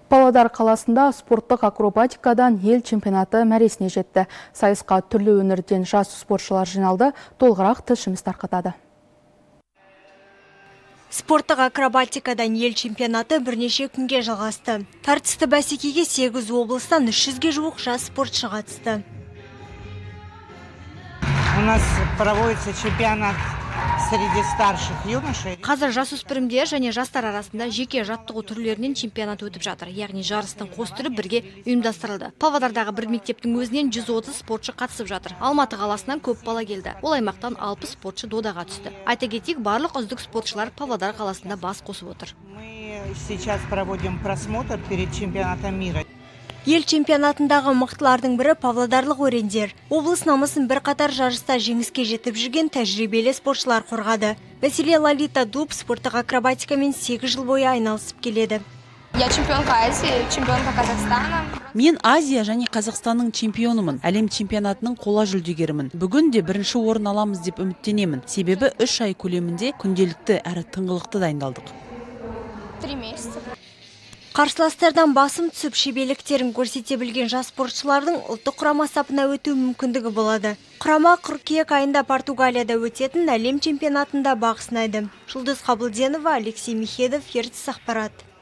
Павлодар қаласында спорттық акробатикадан ел чемпионаты мәресіне жетті. Сайысқа түрлі өңірден жас спортшылар жиналды. Толығырақ тілшіміз тарқатады. Спорттық акробатикадан ел чемпионаты бірнеше күнге жалғасты. Тартысты бәсекеге 8 облыстан 300-ге жуық жас спортшы қатысты. У нас проводится чемпионат среди старших юношей. Қазір жасөспірімдер және жастар арасында жеке жаттығу түрлерінен чемпионат өтіп жатыр. Яғни жарыстың қос түрі бірге ұйымдастырылды. Павлодардағы бір мектептің өзінен 130 спортшы қатысып жатыр. Алматы қаласынан көп бала келді. Ол аймақтан 60 спортшы додаға түсті. Айта кетейік, барлық үздік спортшылар Павлодар қаласында бас қосып отыр. Мы сейчас проводим просмотр перед чемпионатом мира. Ел чемпионатындағы мықтылардың бірі павлодарлық өрендер. Облыс намысын бірқатар жарыста жеңіске жетіп жүрген тәжірибелі спортшылар қорғады. Василия Лолита Дуб спорттық акробатикамен 8 жыл бойы айналысып келеді. Я чемпионка Азии, чемпионка Казахстана. Мен Азия және Қазақстанның чемпионымын. Әлем чемпионатының қола жүлдегерімін. Бүгін де бірінші орын аламыз деп үміттенемін. Себебі 3 ай көлемінде күнделікті әрі тыңғылықты дайындалдық. 3 месяца. Қарсыластардан басым түсіп шеберліктерін көрсете білген жас спортшылардың ұлттық құрама сапына өту мүмкіндігі болады. Құрама қыркүйек айында Португалияда өтетін әлем чемпионатында бақ сынайды. Жұлдыз Қабылденова, Алексей Михедов, ертіс ақпарат.